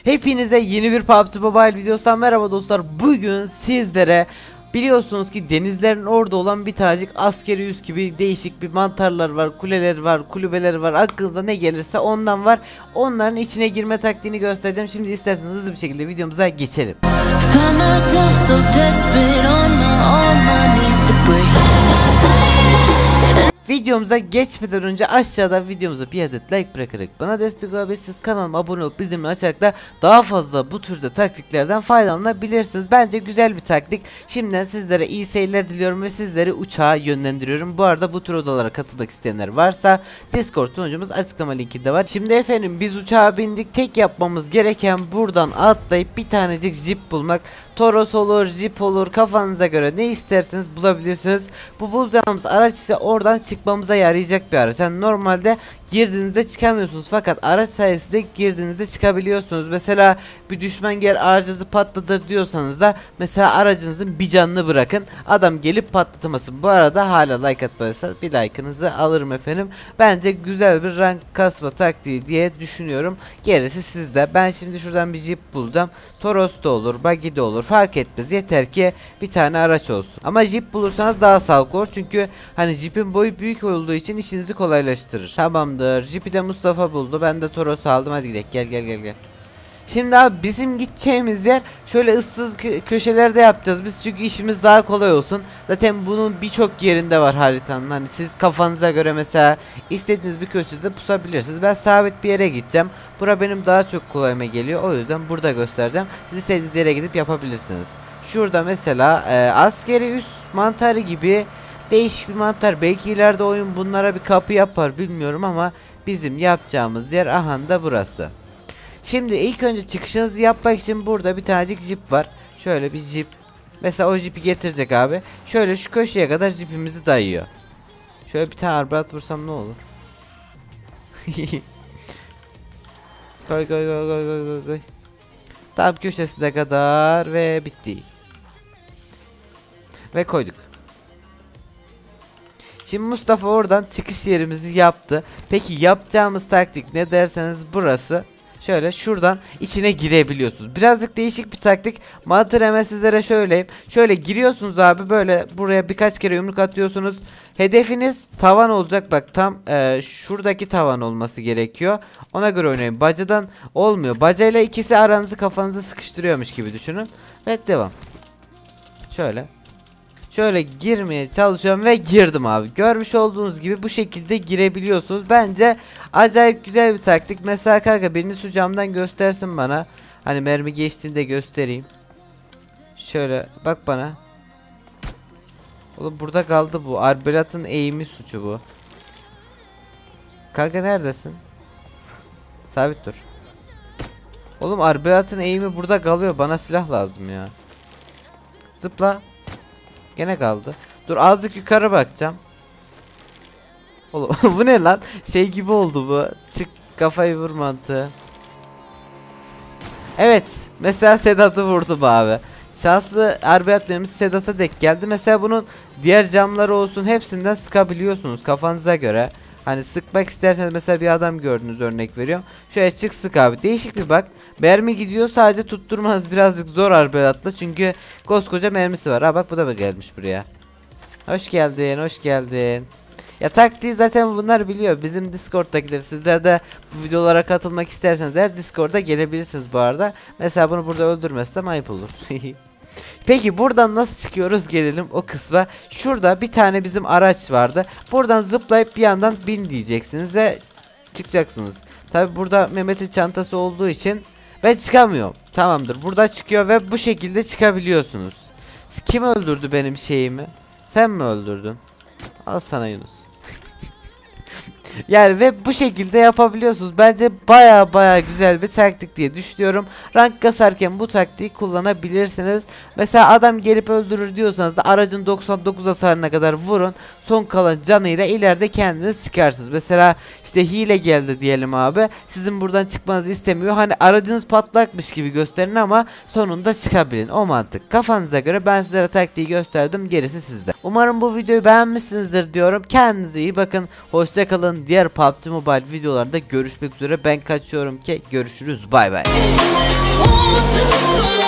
Hepinize yeni bir PUBG Mobile videosundan merhaba dostlar. Bugün sizlere biliyorsunuz ki denizlerin orada olan bir tanecik askeri üs gibi değişik bir mantarlar var, kuleler var, kulübeler var, aklınıza ne gelirse ondan var. Onların içine girme taktiğini göstereceğim. Şimdi isterseniz hızlı bir şekilde videomuza geçelim. Videomuza geçmeden önce aşağıda videomuza bir adet like bırakarak bana destek olabilirsiniz. Kanalıma abone olup bildirimleri açarak da daha fazla bu türde taktiklerden faydalanabilirsiniz. Bence güzel bir taktik. Şimdiden sizlere iyi seyirler diliyorum ve sizleri uçağa yönlendiriyorum. Bu arada bu tür odalara katılmak isteyenler varsa Discord sunucumuz açıklama linkinde var. Şimdi efendim biz uçağa bindik. Tek yapmamız gereken buradan atlayıp bir tanecik jip bulmak. Toros olur, jip olur, kafanıza göre ne isterseniz bulabilirsiniz. Bu bulacağımız araç ise oradan çıkmamıza yarayacak bir araç. Yani normalde girdiğinizde çıkamıyorsunuz fakat araç sayesinde girdiğinizde çıkabiliyorsunuz. Mesela bir düşman gel aracınızı patlatır diyorsanız da mesela aracınızın bir canını bırakın, adam gelip patlatmasın. Bu arada hala like atmadıysa bir like'ınızı alırım efendim. Bence güzel bir rank kasma taktiği diye düşünüyorum. Gerisi sizde. Ben şimdi şuradan bir jeep bulacağım. Toros da olur, buggy de olur, fark etmez. Yeter ki bir tane araç olsun. Ama jeep bulursanız daha sağlıklı olur. Çünkü hani jeepin boyu büyük olduğu için işinizi kolaylaştırır. Tamamdır. Jeep'i de Mustafa buldu. Ben de Toros aldım. Hadi gidelim. Gel. Şimdi abi bizim gideceğimiz yer şöyle ıssız köşelerde yapacağız biz, çünkü işimiz daha kolay olsun. Zaten bunun birçok yerinde var haritanın. Hani siz kafanıza göre mesela istediğiniz bir köşede pusabilirsiniz. Ben sabit bir yere gideceğim. Bura benim daha çok kolayıma geliyor. O yüzden burada göstereceğim. Siz istediğiniz yere gidip yapabilirsiniz. Şurada mesela askeri üs mantarı gibi değişik bir mantar. Belki ileride oyun bunlara bir kapı yapar, bilmiyorum ama bizim yapacağımız yer aha da burası. Şimdi ilk önce çıkışınızı yapmak için burada bir tanecik jip var. Şöyle bir jip. Mesela o jipi getirecek abi. Şöyle şu köşeye kadar jipimizi dayıyor. Şöyle bir tane arbalet vursam ne olur? Koy. Tam köşesine kadar ve bitti. Ve koyduk. Şimdi Mustafa oradan çıkış yerimizi yaptı. Peki yapacağımız taktik ne derseniz burası. Şöyle şuradan içine girebiliyorsunuz. Birazcık değişik bir taktik. Mantığı hemen sizlere söyleyeyim. Şöyle giriyorsunuz abi, böyle buraya birkaç kere yumruk atıyorsunuz. Hedefiniz tavan olacak. Bak tam şuradaki tavan olması gerekiyor. Ona göre oynayın. Bacadan olmuyor. Bacayla ikisi aranızı, kafanızı sıkıştırıyormuş gibi düşünün. Ve devam. Şöyle girmeye çalışıyorum ve girdim abi. Görmüş olduğunuz gibi bu şekilde girebiliyorsunuz. Bence acayip güzel bir taktik. Mesela kanka birini şu camdan göstersin bana. Hani mermi geçtiğinde göstereyim. Şöyle bak bana. Oğlum burada kaldı bu. Arbelat'ın eğimi suçu bu. Kanka neredesin? Sabit dur. Oğlum Arbelat'ın eğimi burada kalıyor. Bana silah lazım ya. Zıpla. Gene kaldı. Dur azıcık yukarı bakacağım. Oğlum bu ne lan? Şey gibi oldu bu. Çık kafayı vur mantığı. Evet. Mesela Sedat'ı vurdum abi. Şanslı arbelatlarımız Sedat'a denk geldi. Mesela bunun diğer camları olsun hepsinden sıkabiliyorsunuz kafanıza göre. Hani sıkmak isterseniz mesela bir adam gördünüz, örnek veriyorum. Şöyle çık sık abi. Değişik bir bak. Mermi gidiyor, sadece tutturmanız birazcık zor arbelatla. Çünkü koskoca mermisi var. Ha bak bu da gelmiş buraya. Hoş geldin. Ya taktiği zaten bunlar biliyor. Bizim Discord'dakiler. Sizler de bu videolara katılmak isterseniz eğer Discord'a gelebilirsiniz bu arada. Mesela bunu burada öldürmezsem ayıp olur. Peki buradan nasıl çıkıyoruz, gelelim o kısma. Şurada bir tane bizim araç vardı. Buradan zıplayıp bir yandan bin diyeceksiniz ve çıkacaksınız. Tabi burada Mehmet'in çantası olduğu için ben çıkamıyorum. Tamamdır, burada çıkıyor ve bu şekilde çıkabiliyorsunuz. Kim öldürdü benim şeyimi? Sen mi öldürdün? Al sana Yunus. Yani ve bu şekilde yapabiliyorsunuz. Bence baya güzel bir taktik diye düşünüyorum. Rank kasarken bu taktiği kullanabilirsiniz. Mesela adam gelip öldürür diyorsanız da aracın 99 hasarına kadar vurun. Son kalan canıyla ileride kendiniz sıkarsınız. Mesela işte hile geldi diyelim abi. Sizin buradan çıkmanızı istemiyor. Hani aracınız patlakmış gibi gösterin ama sonunda çıkabilin. O mantık. Kafanıza göre ben sizlere taktiği gösterdim. Gerisi sizde. Umarım bu videoyu beğenmişsinizdir diyorum. Kendinize iyi bakın. Hoşça kalın. Diğer PUBG Mobile videolarında görüşmek üzere. Ben kaçıyorum ki görüşürüz. Bay bay. olsun.